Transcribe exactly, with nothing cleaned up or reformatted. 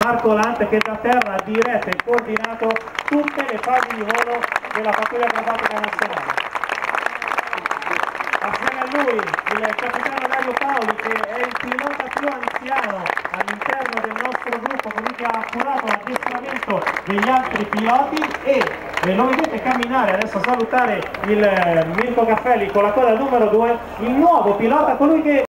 Marco Lante, che da terra ha diretto e coordinato tutte le fasi di volo della pattuglia acrobatica nazionale. Assieme a lui il capitano Dario Paoli, che è il pilota più anziano all'interno del nostro gruppo, colui che ha curato l'addestramento degli altri piloti, e eh, lo vedete camminare adesso a salutare il eh, Mirko Caffelli con la coda numero due, il nuovo pilota, colui che